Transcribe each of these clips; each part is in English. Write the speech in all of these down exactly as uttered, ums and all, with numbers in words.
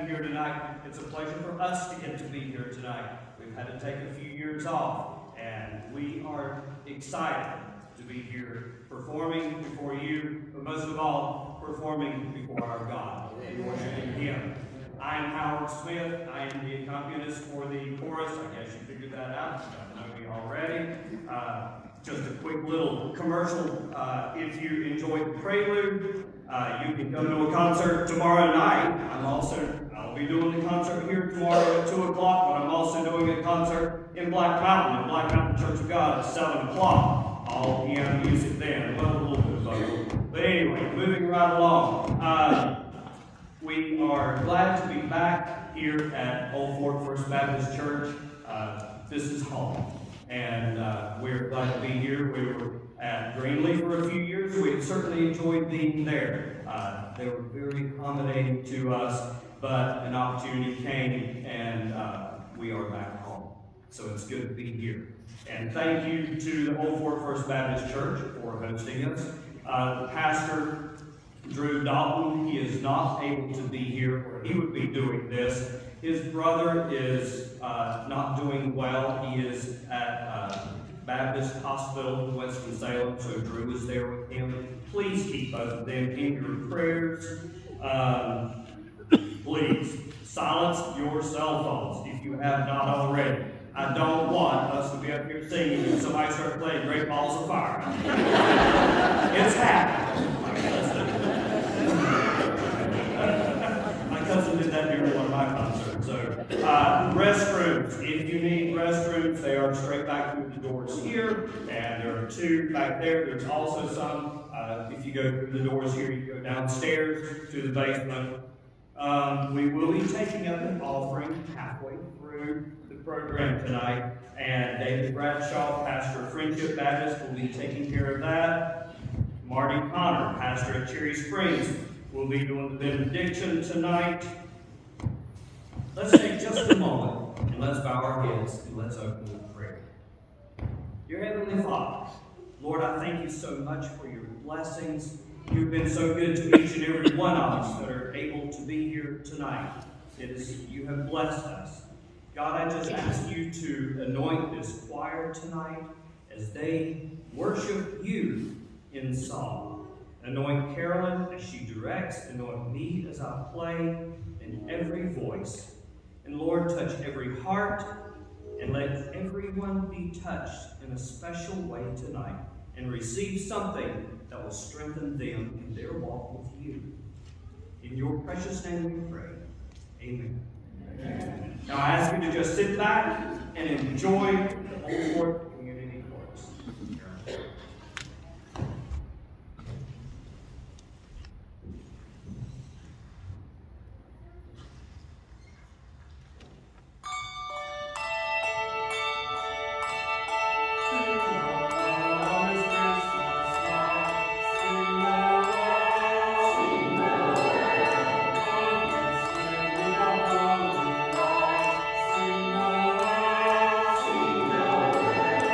you here tonight. It's a pleasure for us to get to be here tonight. We've had to take a few years off, and we are excited to be here performing before you, but most of all, performing before our God and worshiping Him. I am Howard Smith. I am the accompanist for the chorus. I guess you figured that out. You know me already. Uh, just a quick little commercial. Uh, if you enjoyed the prelude, uh, you can come to a concert tomorrow night. I'm also, I'll be doing the concert here tomorrow at two o'clock, but I'm also doing a concert in Black Mountain, at Black Mountain Church of God at seven o'clock. All piano music then. Well, a little bit of both. But anyway, moving right along. Uh, We are glad to be back here at Old Fort First Baptist Church. Uh, this is home, and uh, we're glad to be here. We were at Greenlee for a few years. We certainly enjoyed being there. Uh, they were very accommodating to us, but an opportunity came, and uh, we are back home. So it's good to be here. And thank you to the Old Fort First Baptist Church for hosting us. Uh, the pastor, Drew Dalton, he is not able to be here, or he would be doing this. His brother is uh, not doing well. He is at uh, Baptist Hospital in Winston-Salem, so Drew is there with him. Please keep both of them in your prayers. Um, please, silence your cell phones if you have not already. I don't want us to be up here singing and somebody start playing Great Balls of Fire. It's happening. My cousin did that during one of my concerts. So, uh, restrooms. If you need restrooms, they are straight back through the doors here, and there are two back there. There's also some, uh, if you go through the doors here, you go downstairs to the basement. Um, we will be taking up an offering halfway through the program tonight, and David Bradshaw, pastor of Friendship Baptist, will be taking care of that. Marty Connor, pastor at Cherry Springs, will be doing the benediction tonight. Let's take just a moment and let's bow our heads and let's open with prayer. Dear Heavenly Father, Lord, I thank you so much for your blessings. You've been so good to each and every one of us that are able to be here tonight. It is, you have blessed us. God, I just ask you to anoint this choir tonight as they worship you in song. Anoint Carolyn as she directs. Anoint me as I play, in every voice. And Lord, touch every heart, and let everyone be touched in a special way tonight and receive something that will strengthen them in their walk with you. In your precious name we pray. Amen. Amen. Now I ask you to just sit back and enjoy the Old Fort Community Chorus. Sing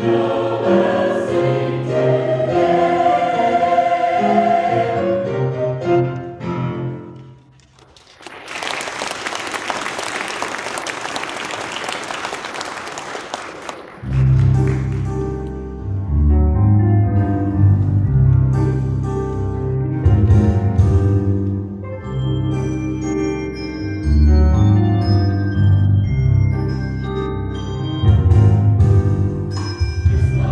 This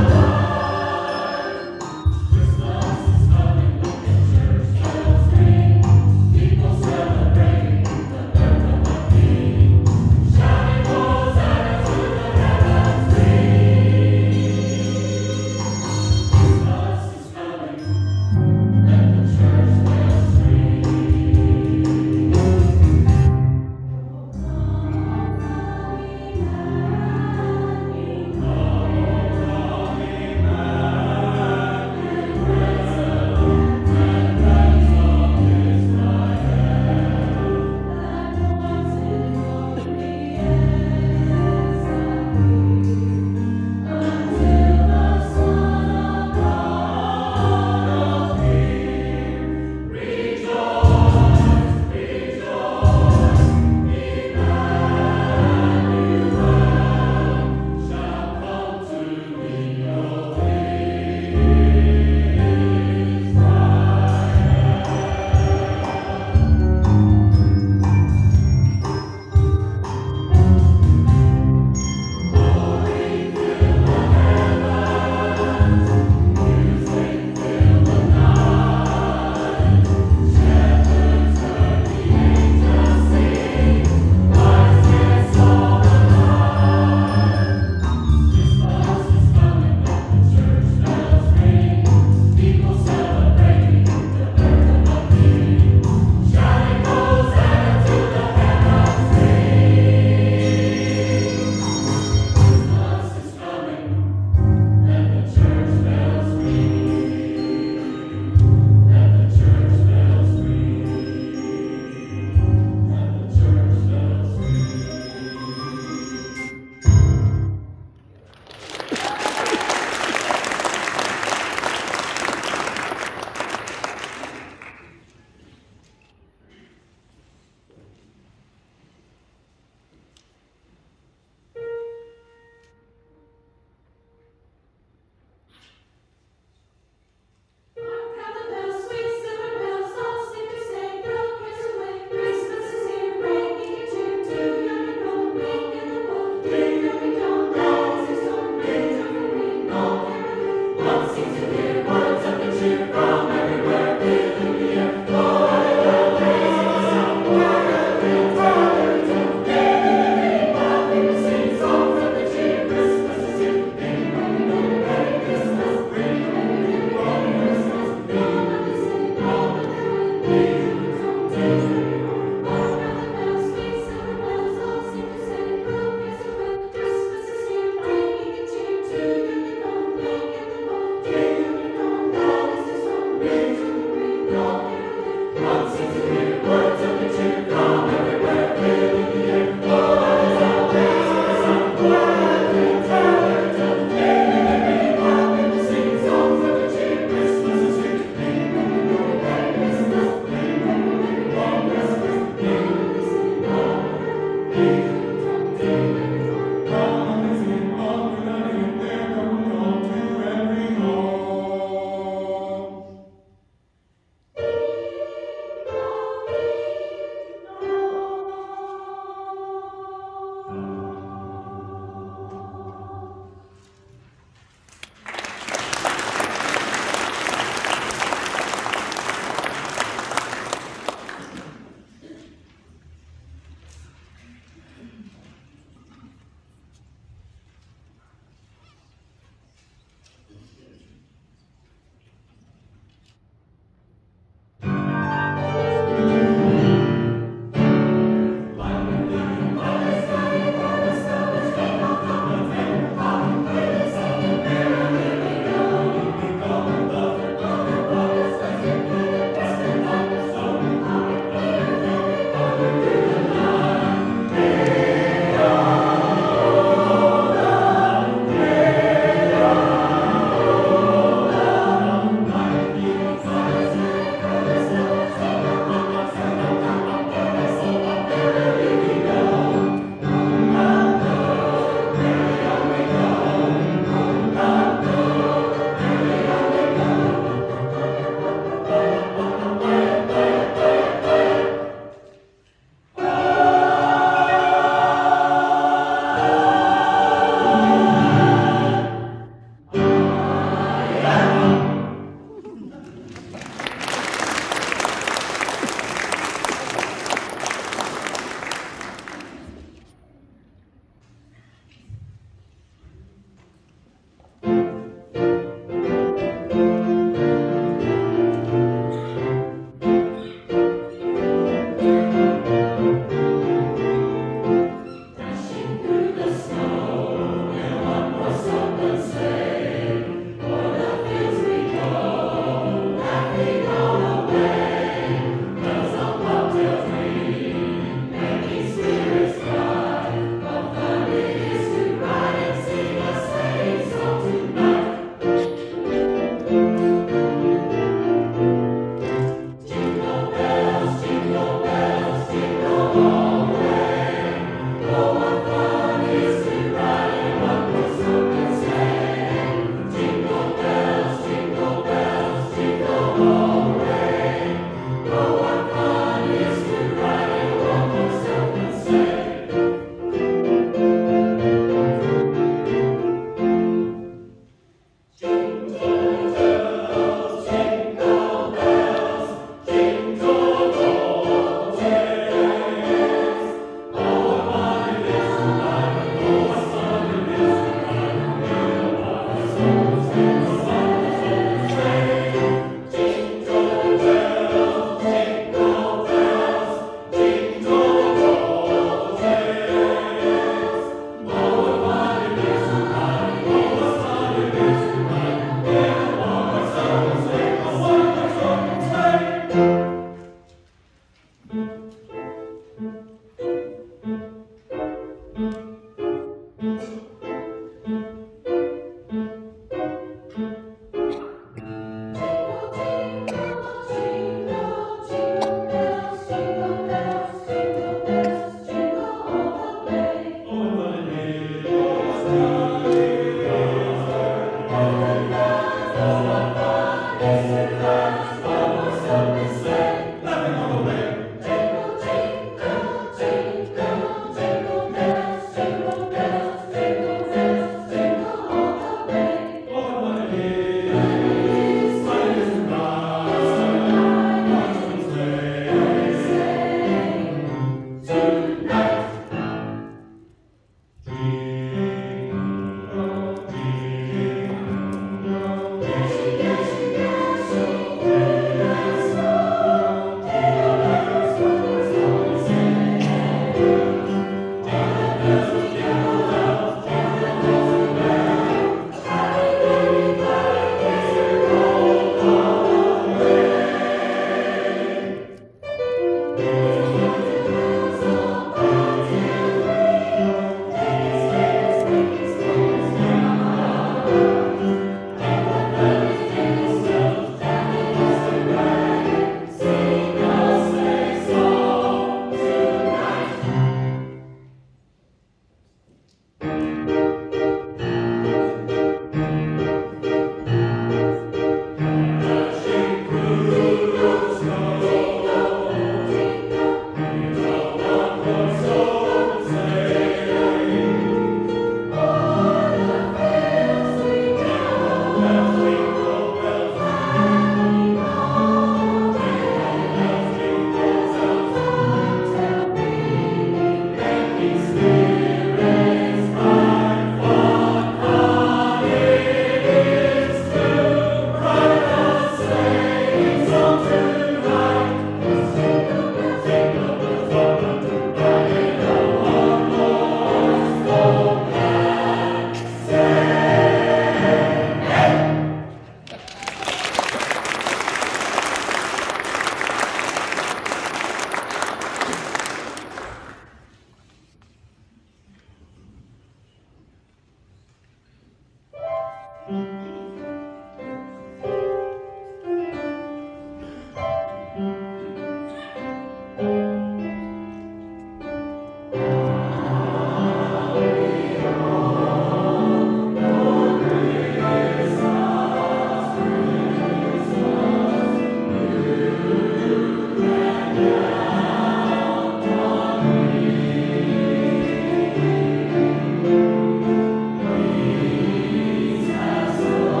Peace has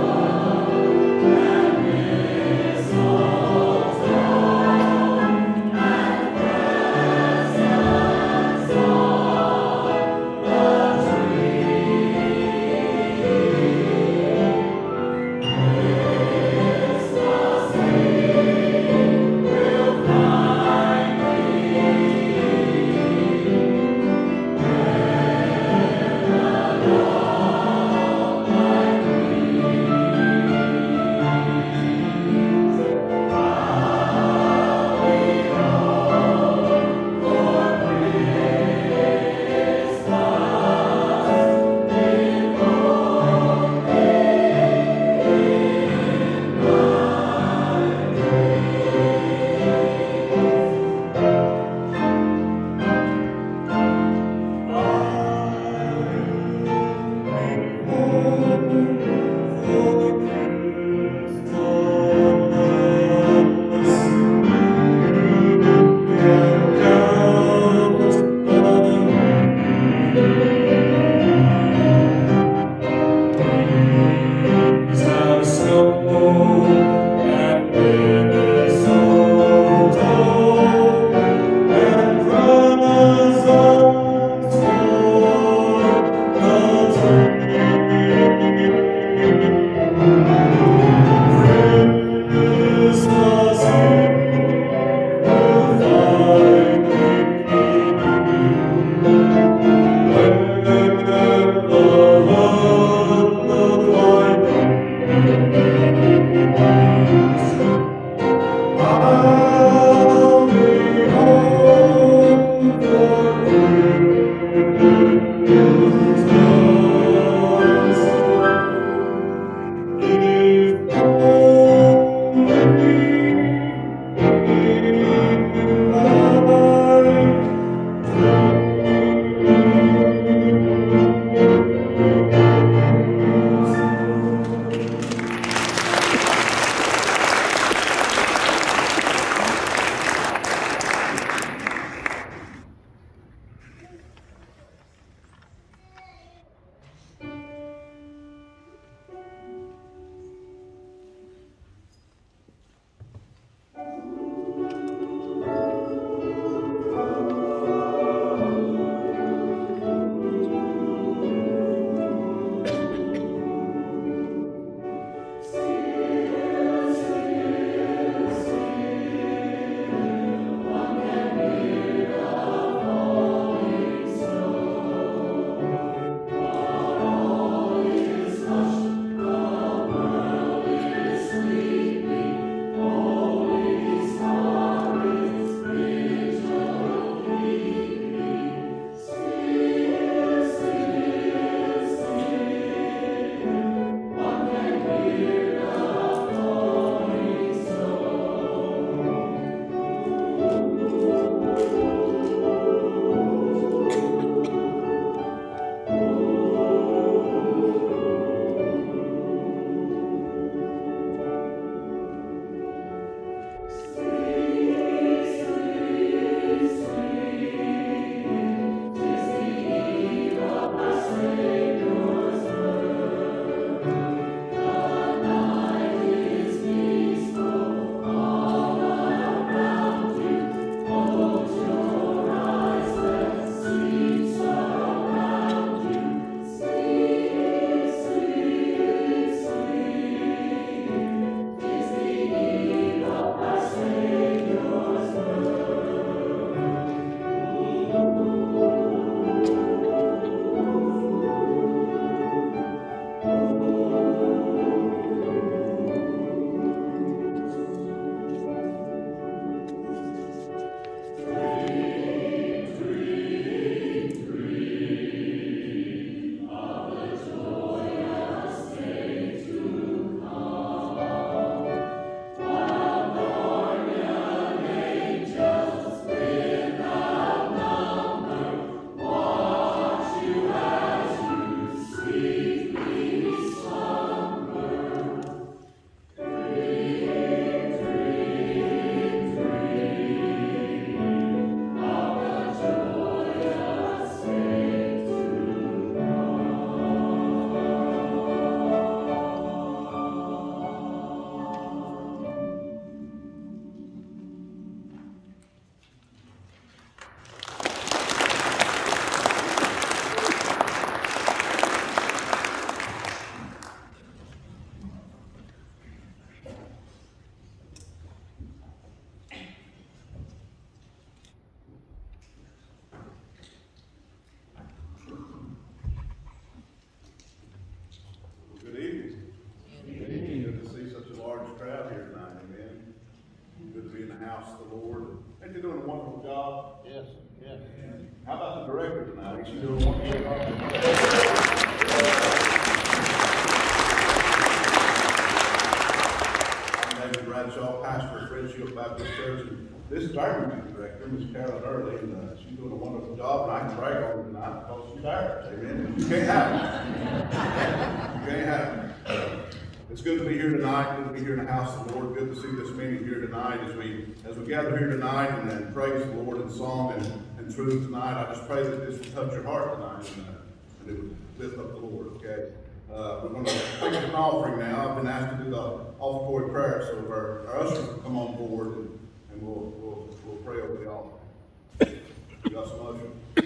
environment director, Miz Carolyn Early, and uh, she's doing a wonderful job, and I can brag on her tonight because she's ours. Amen. You can't have it. You can't have it. Uh, it's good to be here tonight. Good to be here in the house of the Lord. Good to see this meeting here tonight as we as we gather here tonight and, and praise the Lord in song and, and truth tonight. I just pray that this will touch your heart tonight and, uh, and it would lift up the Lord. Okay. Uh, we're going to take an offering now. I've been asked to do the offertory prayer, so our, our ushers will come on board and, and we'll, we'll, we'll pray over the offering. You got some ushers?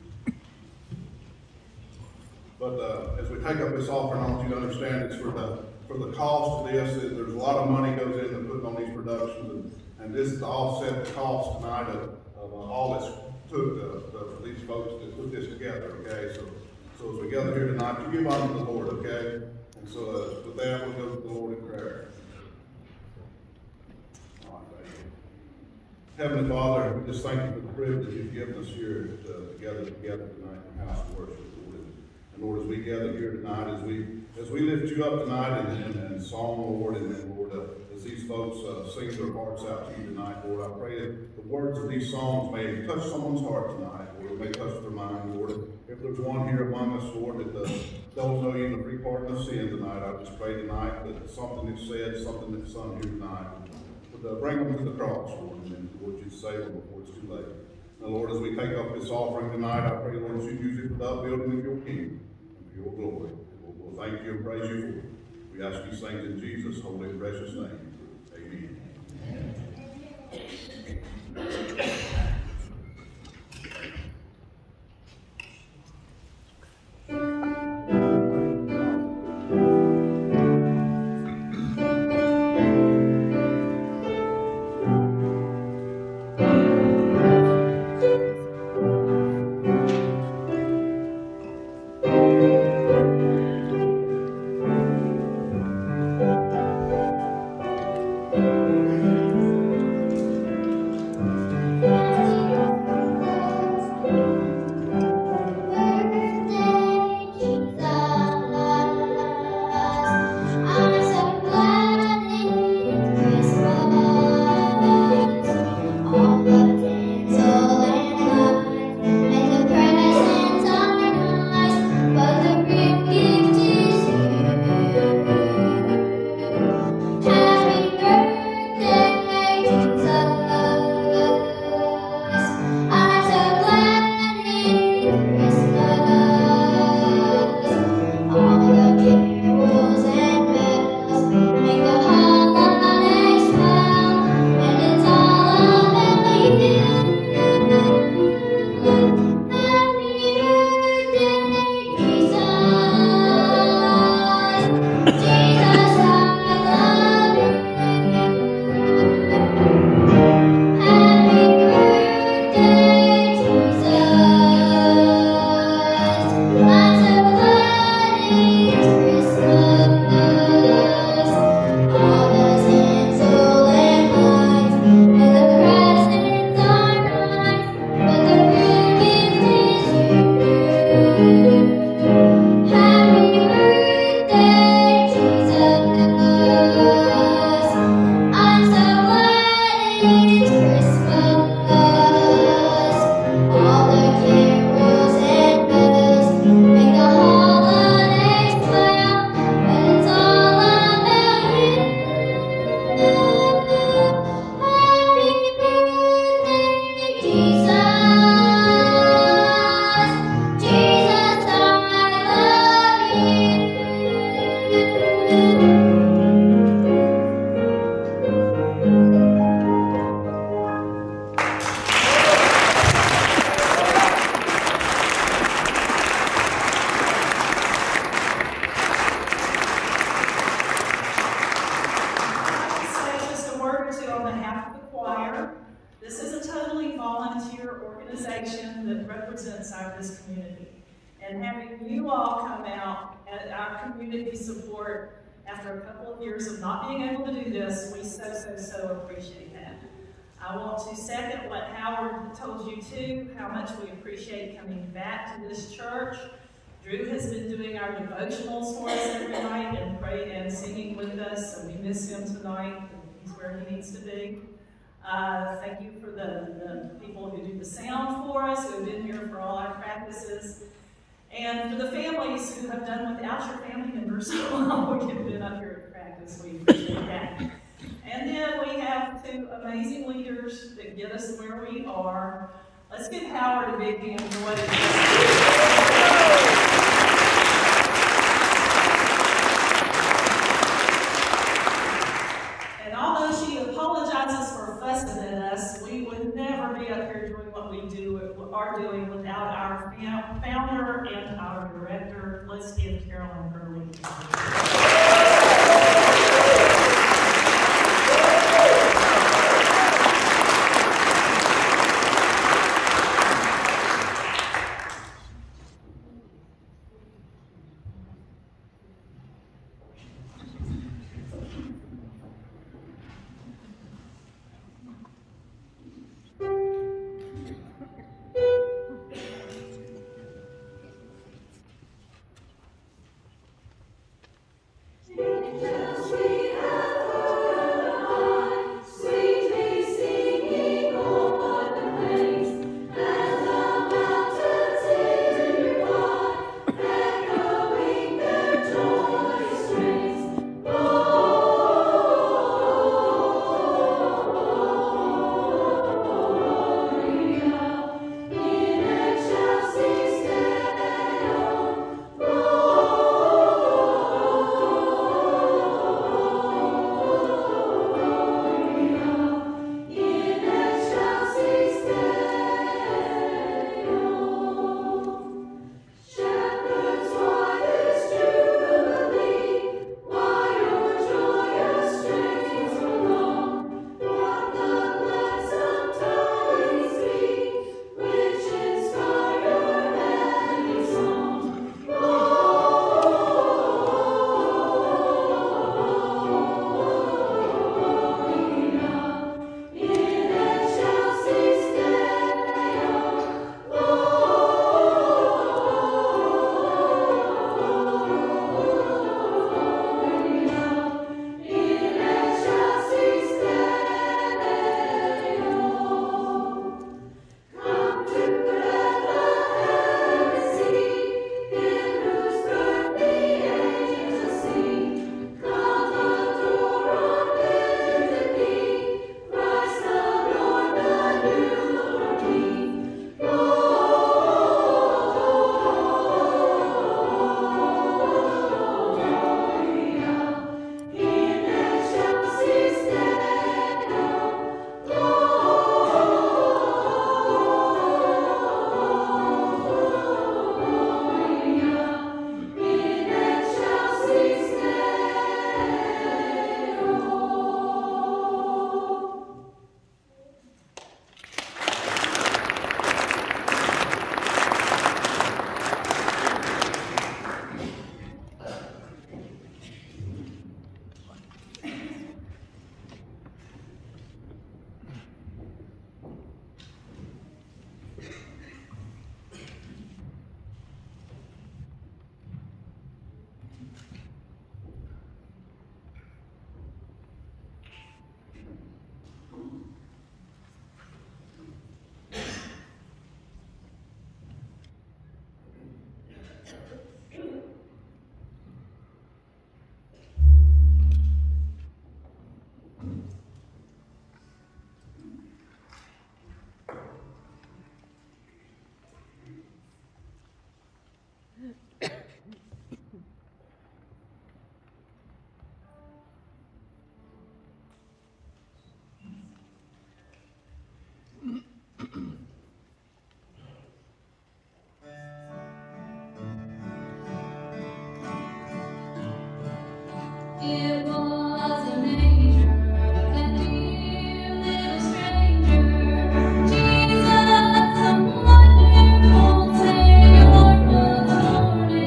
But uh, as we take up this offering, I want you to understand it's for the for the cost of this. There's a lot of money goes into putting on these productions, and, and this is to offset the cost tonight of, of uh, all that's took uh, the, for these folks to put this together. Okay, so. So as we gather here tonight, to give unto the Lord, okay? And so uh, with that, we'll go to the Lord in prayer. All right, thank you. Heavenly Father, we just thank you for the privilege you've given us here to, to gather together tonight in the house of worship, Lord. And Lord, as we gather here tonight, as we as we lift you up tonight in, in, in song, Lord, and then, Lord, uh, as these folks uh, sing their hearts out to you tonight, Lord, I pray that the words of these songs may touch someone's heart tonight, Lord, may touch their mind, Lord. If there's one here among us, Lord, that uh, don't know you in the free pardon of sin tonight, I just pray tonight that something that's said, something that's sung here tonight, would uh, bring them to the cross, Lord, and then, Lord, you save them before it's too late. Now, Lord, as we take up this offering tonight, I pray, Lord, that you use it for the upbuilding of your kingdom and for your glory. We'll, we'll thank you and praise you for it. We ask these things in Jesus' holy and precious name. Amen. Amen. I want to second what Howard told you too, how much we appreciate coming back to this church. Drew has been doing our devotionals for us every night and praying and singing with us, so we miss him tonight. He's where he needs to be. Uh, thank you for the, the people who do the sound for us, who have been here for all our practices. And for the families who have done without your family members while we've been up here at practice, we appreciate that. And then we have two amazing leaders that get us where we are. Let's give Howard a big hand for what he does. And although she apologizes for fussing at us, we would never be up here doing what we do are doing without our founder and our director. Let's give Carolyn Hurley. It was an angel, that dear little stranger. Jesus, a wonderful Savior was born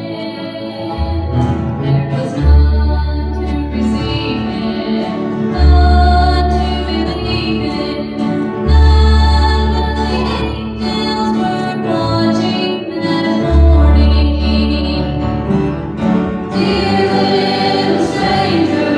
in. There was none to receive Him, none to believe Him. None but the angels were watching that morning. Dear little stranger.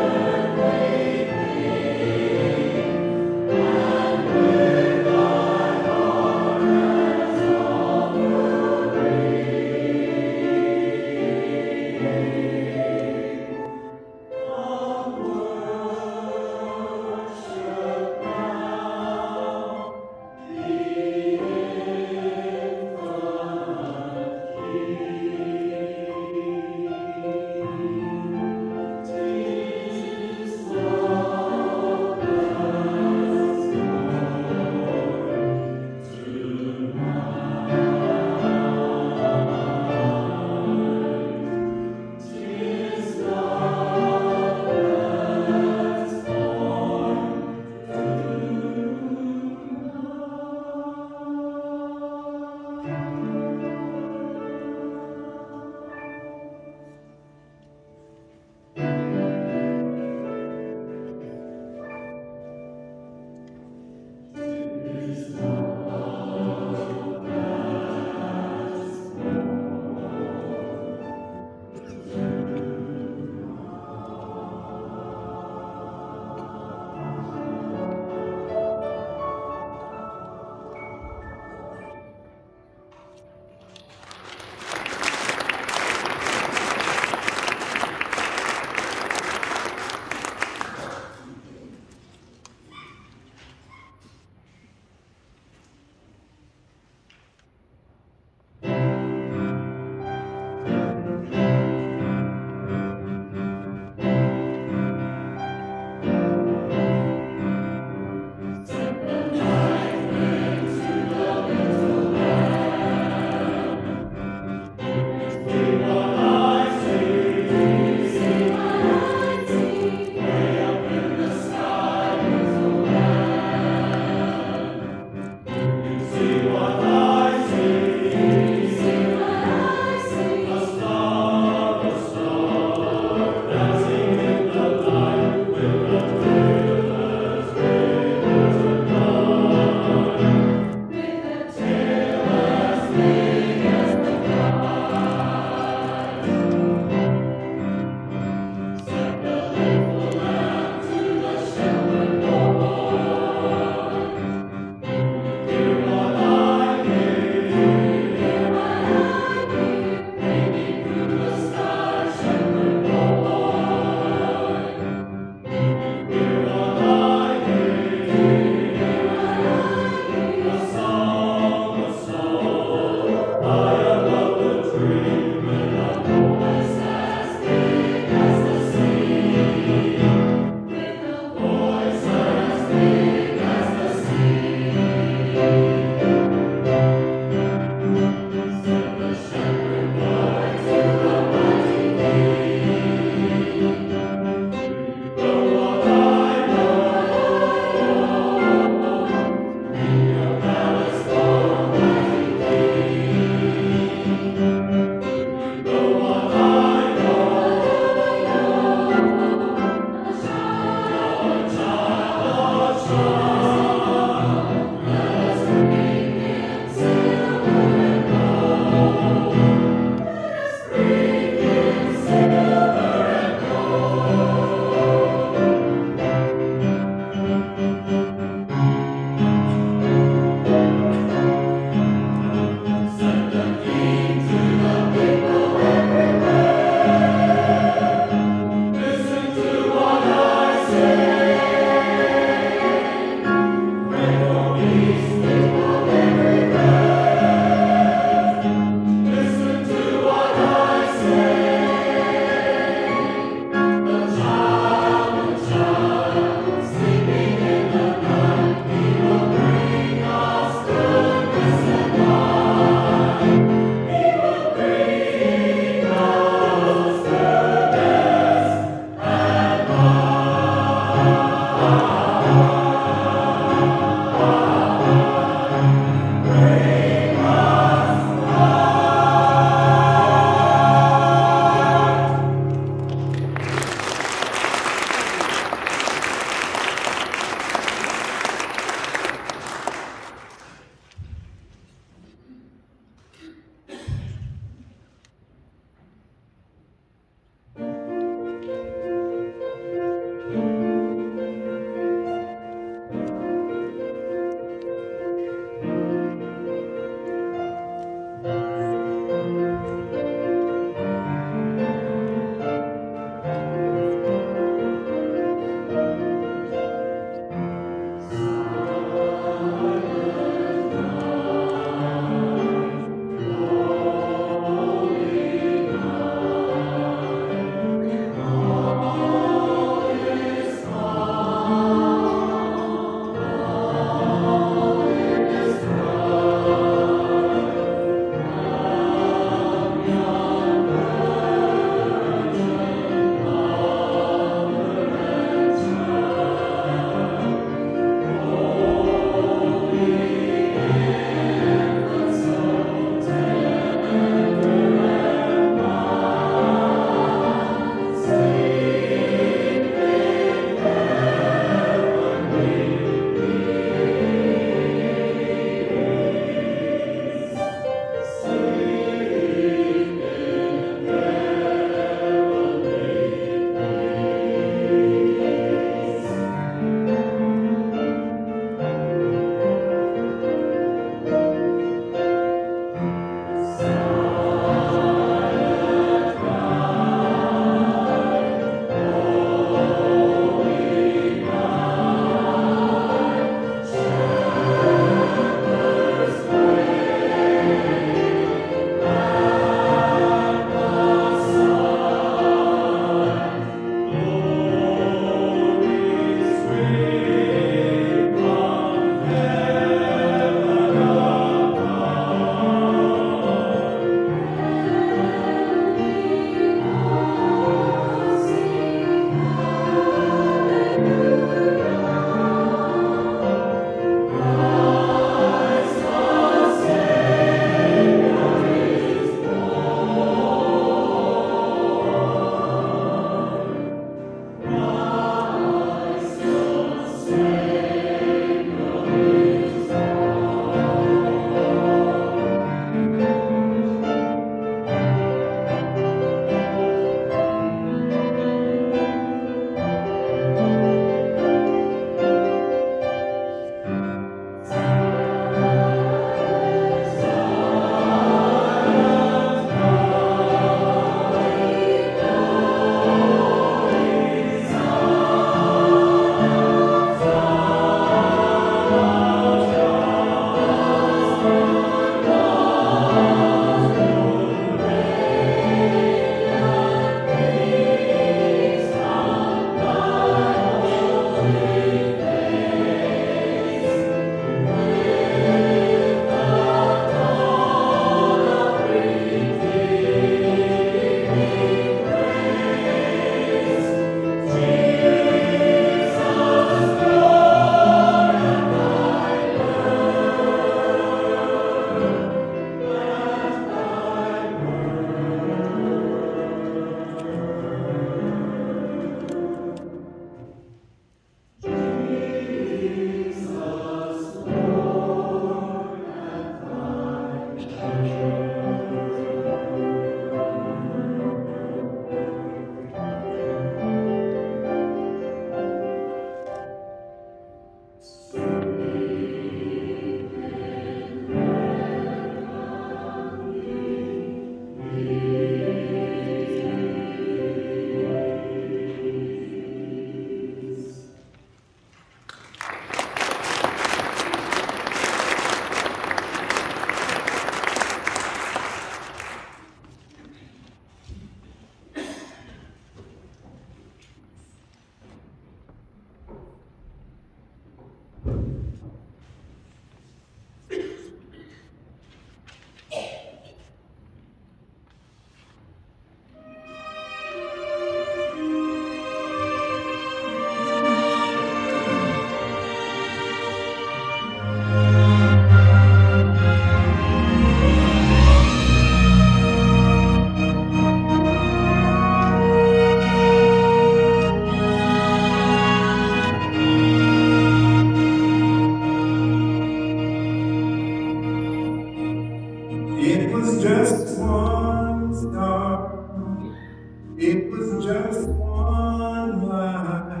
It was just one star. It was just one light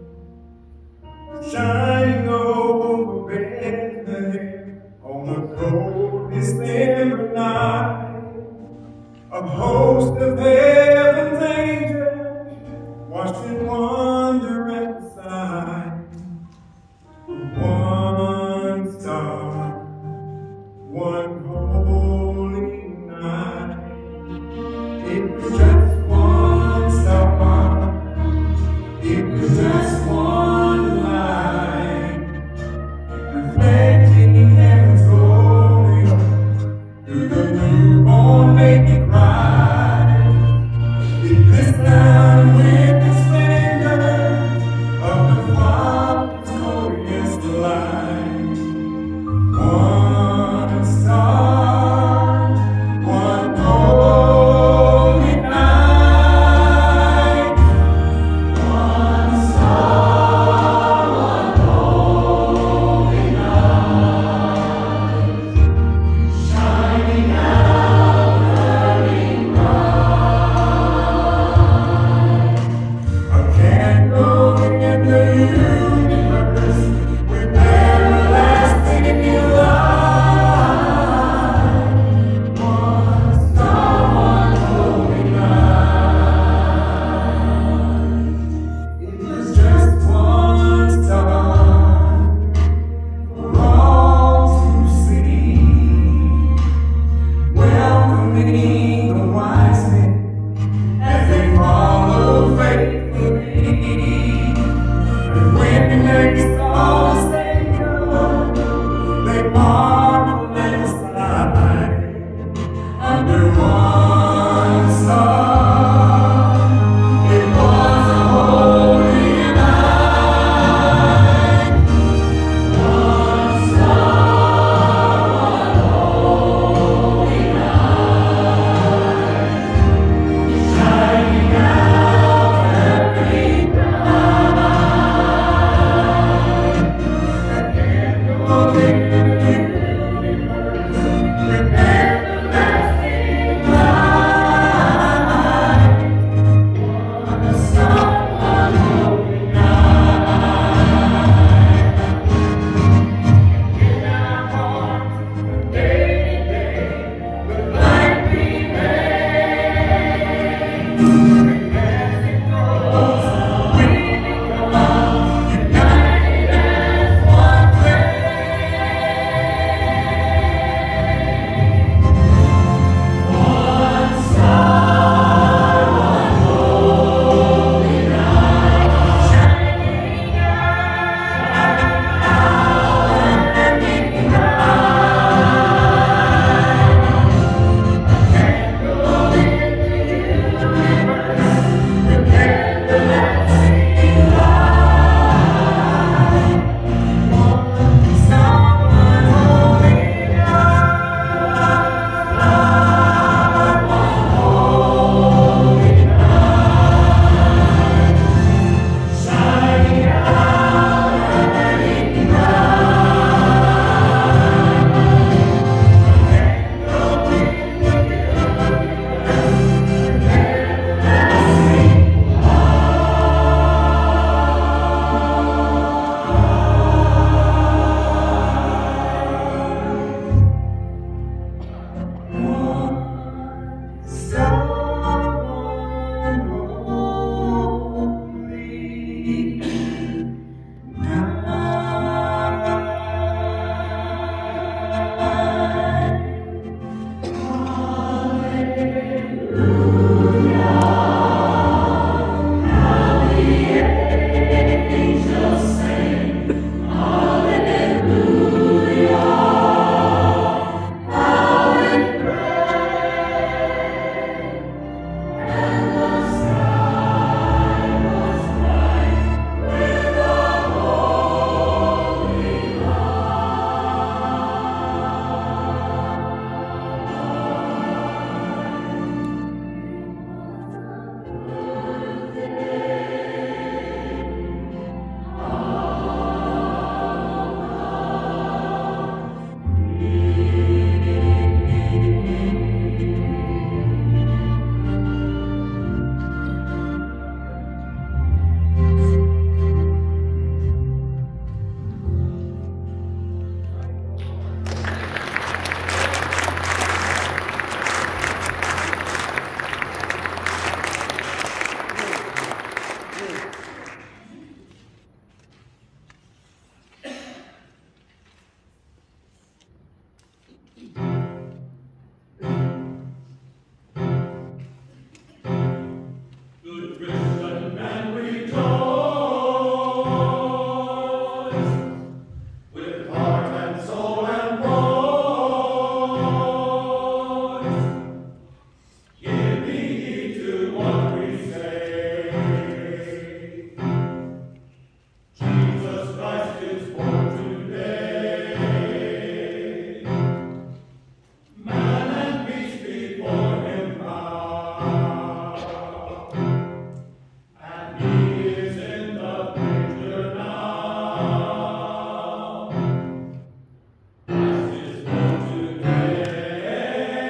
shining over Bethlehem on a cold December night. A host of heaven's angels watched in wonder at the sight. One star, one holy night. It was just one star. It was just one light, reflecting heaven's glory through the newborn baby Christ. It this time with the splendor of the Father's glorious light. One star.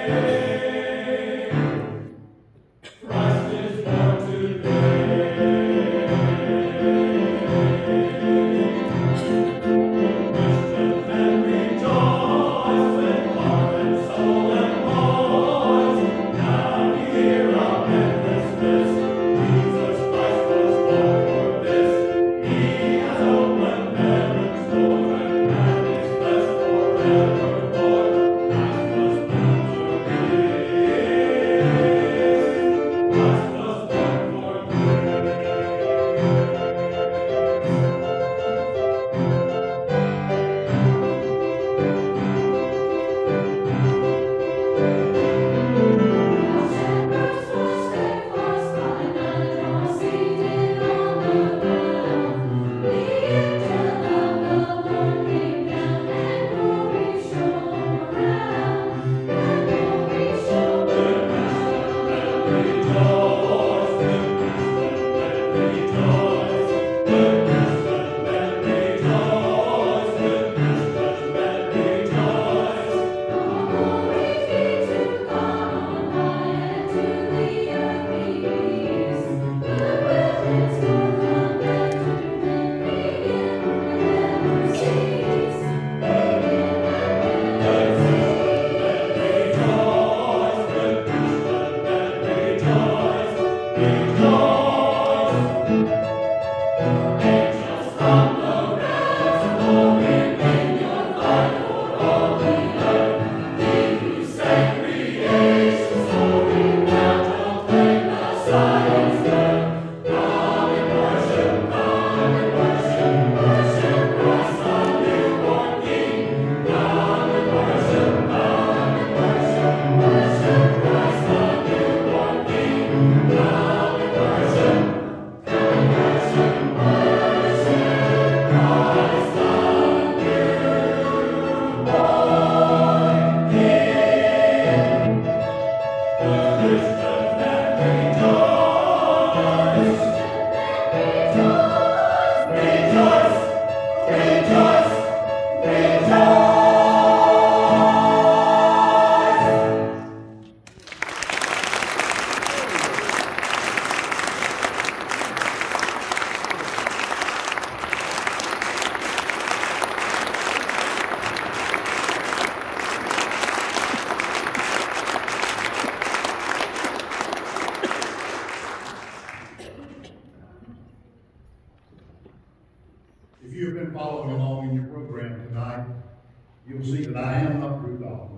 If you have been following along in your program tonight, you'll see that I am not Drew Dalton.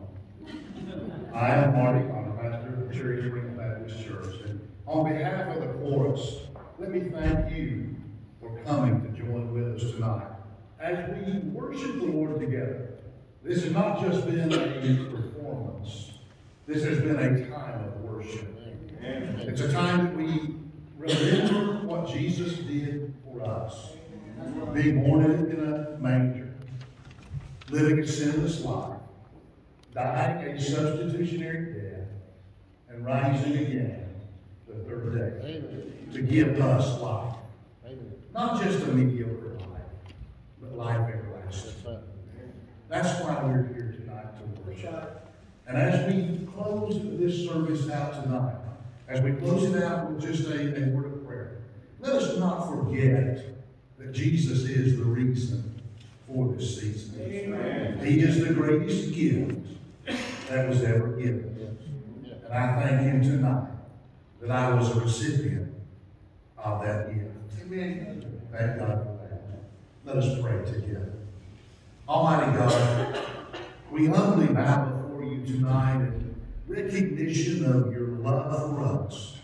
I am Marty Connor, pastor of the Cherry Spring Baptist Church. And on behalf of the chorus, let me thank you for coming to join with us tonight. As we worship the Lord together, this has not just been a performance. This has been a time of worship. It's a time that we remember what Jesus did for us. Being born in a manger, living a sinless life, dying a substitutionary death, and rising again the third day to give us life. Not just a mediocre life, but life everlasting. That's why we're here tonight to worship. And as we close this service out tonight, as we close it out with just a, a word of prayer, let us not forget that Jesus is the reason for this season. Amen. He is the greatest gift that was ever given. And I thank Him tonight that I was a recipient of that gift. Amen. Thank God for that. Let us pray together. Almighty God, we humbly bow before you tonight in recognition of your love for us.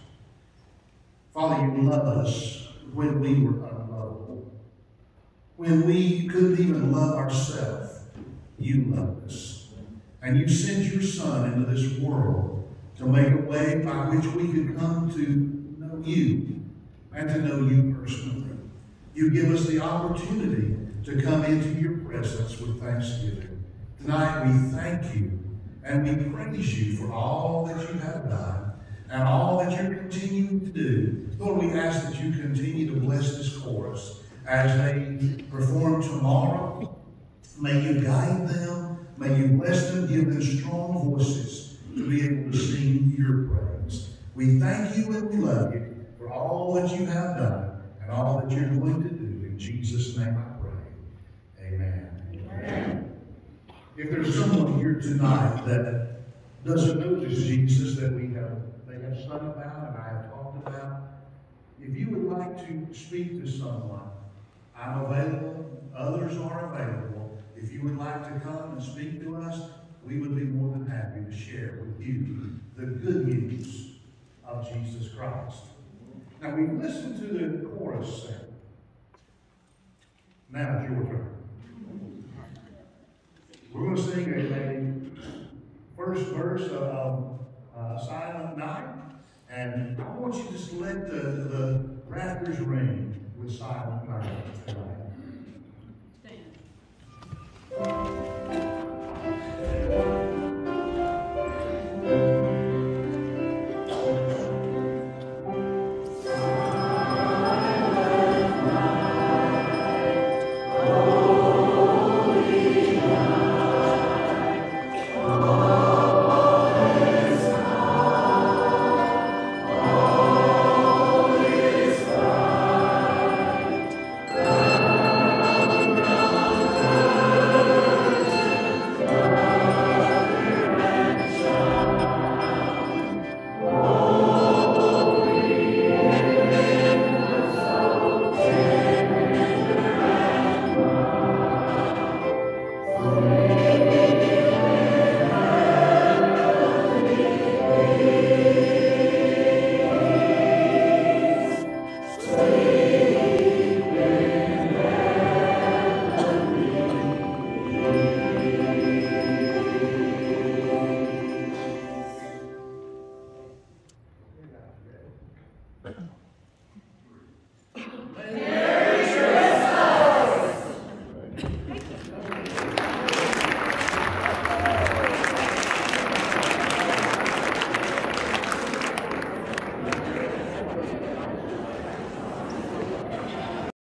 Father, you love us when we were unlovable. When we couldn't even love ourselves, you loved us. And you sent your Son into this world to make a way by which we could come to know you and to know you personally. You give us the opportunity to come into your presence with thanksgiving. Tonight we thank you and we praise you for all that you have done and all that you're continuing to do. Lord, we ask that you continue to bless this chorus as they perform tomorrow. May you guide them. May you bless them, give them strong voices to be your praise. We thank you and we love you for all that you have done and all that you're going to do. In Jesus' name I pray. Amen. Amen. If there's someone here tonight that doesn't know this Jesus that we have, they have sung about and I have talked about, if you would like to speak to someone, I'm available. Others are available. If you would like to come and speak to us, we would be more than happy to share with you the good news of Jesus Christ. Now, we've listened to the chorus sing. Now it's your turn. We're going to sing a, a first verse of uh, Silent Night, and I want you to just let the, the rafters ring with Silent Night tonight.